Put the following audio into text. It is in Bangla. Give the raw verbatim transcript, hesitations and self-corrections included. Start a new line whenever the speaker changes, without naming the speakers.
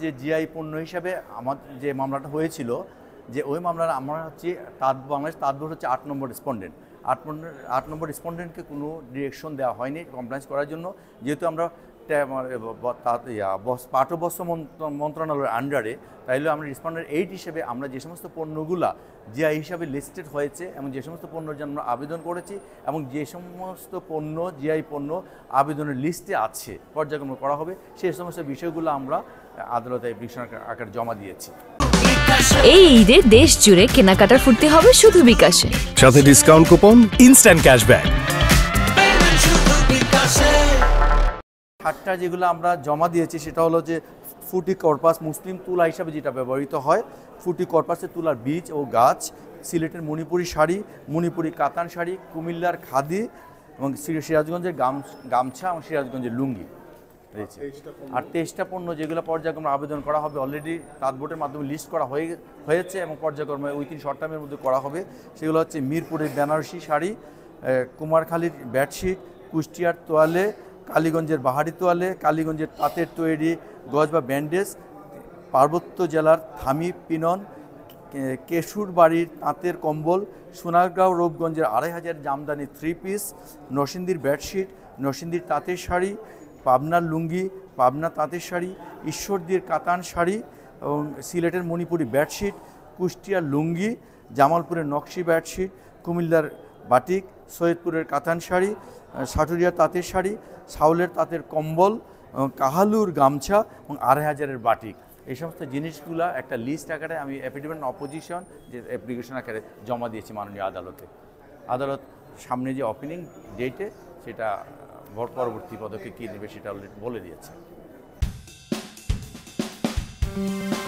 যে জিআই পণ্য হিসাবে আমার যে মামলাটা হয়েছিল, যে ওই মামলার আমরা হচ্ছে তাঁত বাংলাদেশ তাঁত বোর্ড হচ্ছে আট নম্বর রেসপন্ডেন্ট। আট নম্বর আট নম্বর রেসপন্ডেন্টকে কোনো ডিরেকশন দেওয়া হয়নি কমপ্লেন্স করার জন্য, যেহেতু আমরা পাট বস্ত্র মন্ত্রণালয়ের আন্ডারে, তাইলে আমরা রেসপন্ডেন্ট এইট হিসেবে আমরা যে সমস্ত পণ্যগুলা জিআই হিসাবে লিস্টেড হয়েছে এবং যে সমস্ত পণ্যের জন্য আমরা আবেদন করেছি এবং যে সমস্ত পণ্য জিআই পণ্য আবেদনের লিস্টে আছে পর্যায়ক্রমে করা হবে, সেই সমস্ত বিষয়গুলো আমরা আদালতে অ্যাপ্লিকেশন আকারে জমা দিয়েছি।
এই ঈদে দেশ জুড়ে কেনাকাটার ফুর্তি হবে শুধু বিকাশে,
সাথে ডিসকাউন্ট কুপন, ইনস্ট্যান্ট ক্যাশব্যাক।
সাতটা যেগুলো আমরা জমা দিয়েছি সেটা হলো যে ফুটি কর্পাস মুসলিম তুলা হিসাবে যেটা ব্যবহৃত হয়, ফুটি কর্পাসের তুলার বীজ ও গাছ, সিলেটের মণিপুরি শাড়ি, মণিপুরি কাতান শাড়ি, কুমিল্লার খাদি এবং সিরাজগঞ্জের গামছা এবং সিরাজগঞ্জের লুঙ্গি রয়েছে। আর তেইশটা পণ্য যেগুলো পর্যায়ক্রমে আবেদন করা হবে অলরেডি তাঁত বোর্ডের মাধ্যমে লিস্ট করা হয়ে হয়েছে এবং পর্যায়ক্রমে উইথিন শর্ট টাইমের মধ্যে করা হবে। সেগুলো হচ্ছে মিরপুরের বেনারসি শাড়ি, কুমারখালীর বেডশিট, কুষ্টিয়ার তোয়ালে, কালীগঞ্জের বাহারি তোয়ালে, কালীগঞ্জের তাঁতের তৈরি গজ বা ব্যান্ডেজ, পার্বত্য জেলার থামি পিনন, কেশুর বাড়ির তাঁতের কম্বল, সোনারগাঁও রূপগঞ্জের আড়াই হাজার জামদানি থ্রি পিস, নরসিংদীর বেডশিট, নরসিংদীর তাঁতের শাড়ি, পাবনার লুঙ্গি, পাবনা তাঁতের শাড়ি, ঈশ্বরদীর কাতান শাড়ি এবং সিলেটের মণিপুরি বেডশিট, কুষ্টিয়ার লুঙ্গি, জামালপুরের নকশি বেডশিট, কুমিল্লার বাটিক, সৈয়দপুরের কাতান শাড়ি, সাটুরিয়ার তাঁতের শাড়ি, সাউলের তাঁতের কম্বল, কাহালুর গামছা এবং আড়াই হাজারের বাটিক, এই সমস্ত জিনিসগুলো একটা লিস্ট আকারে আমি অ্যাফিডেভিট অপোজিশন যে অ্যাপ্লিকেশন আকারে জমা দিয়েছি মাননীয় আদালতে। আদালত সামনে যে ওপেনিং ডেটে সেটা পরবর্তী পদক্ষেপ কী নেবে সেটা অলরেডি বলে দিয়েছে।